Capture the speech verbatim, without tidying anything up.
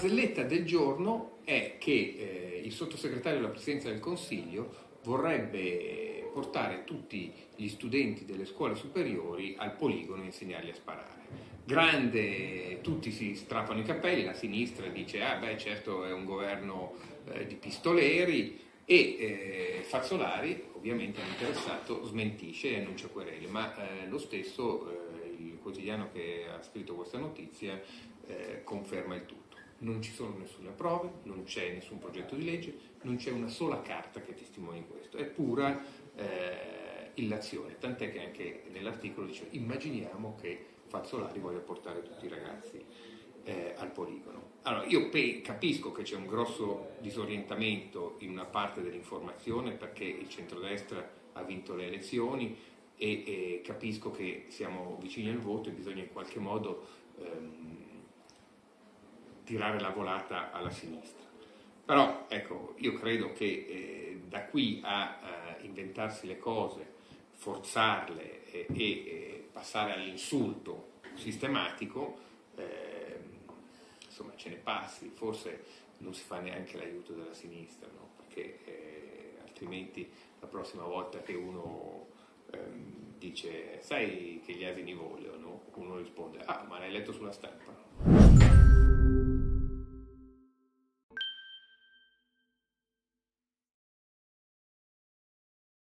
barzelletta del giorno è che eh, il sottosegretario della Presidenza del Consiglio vorrebbe portare tutti gli studenti delle scuole superiori al poligono e insegnargli a sparare. Grande, tutti si strappano i capelli, la sinistra dice ah beh certo è un governo eh, di pistoleri, e eh, Fazzolari, ovviamente interessato, smentisce e annuncia querele, ma eh, lo stesso eh, il quotidiano che ha scritto questa notizia eh, conferma il tutto. Non ci sono nessune prove, non c'è nessun progetto di legge, non c'è una sola carta che testimoni questo, è pura eh, illazione, tant'è che anche nell'articolo dice immaginiamo che Fazzolari voglia portare tutti i ragazzi eh, al poligono. Allora, io pe- capisco che c'è un grosso disorientamento in una parte dell'informazione perché il centrodestra ha vinto le elezioni e, e capisco che siamo vicini al voto e bisogna in qualche modo ehm, tirare la volata alla sinistra. Però ecco, io credo che eh, da qui a, a inventarsi le cose, forzarle e, e, e passare all'insulto sistematico, eh, insomma ce ne passi, forse non si fa neanche l'aiuto della sinistra, no? Perché eh, altrimenti la prossima volta che uno ehm, dice sai che gli asini vogliono, uno risponde ah ma l'hai letto sulla stampa?